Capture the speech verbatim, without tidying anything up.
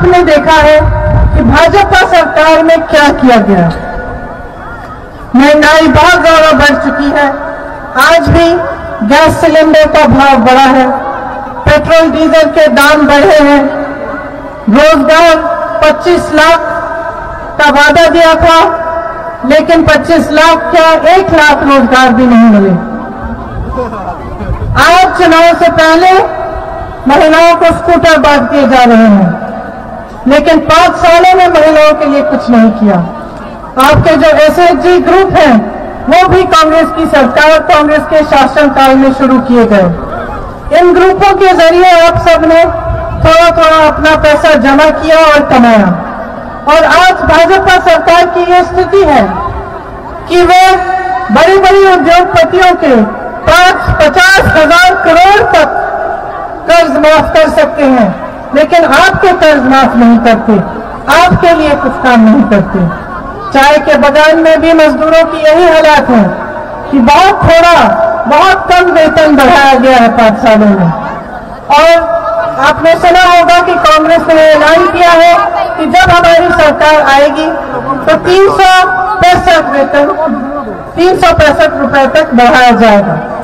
आपने देखा है कि भाजपा सरकार में क्या किया गया। महंगाई बहुत ज्यादा बढ़ चुकी है। आज भी गैस सिलेंडर का भाव बढ़ा है, पेट्रोल डीजल के दाम बढ़े हैं, रोजगार पच्चीस लाख का वादा दिया था, लेकिन पच्चीस लाख क्या एक लाख रोजगार भी नहीं मिले। आज चुनाव से पहले महिलाओं को स्कूटर बांट दिए जा रहे हैं, लेकिन पांच सालों में महिलाओं के लिए कुछ नहीं किया। आपके जो एसएचजी ग्रुप हैं वो भी कांग्रेस की सरकार, कांग्रेस के शासनकाल में शुरू किए गए। इन ग्रुपों के जरिए आप सबने थोड़ा थोड़ा अपना पैसा जमा किया और कमाया, और आज भाजपा सरकार की ये स्थिति है कि वे बड़ी बड़ी उद्योगपतियों के पांच पचास हजार करोड़ तक कर्ज माफ कर सकते हैं, लेकिन आपके कर्ज माफ नहीं करते, आपके लिए कुछ काम नहीं करते। चाय के बागान में भी मजदूरों की यही हालात है कि बहुत थोड़ा, बहुत कम वेतन बढ़ाया गया है पांच सालों में। और आपने सुना होगा कि कांग्रेस ने ऐलान किया है कि जब हमारी सरकार आएगी तो तीन सौ पैंसठ वेतन तीन सौ पैंसठ रुपए तक बढ़ाया जाएगा।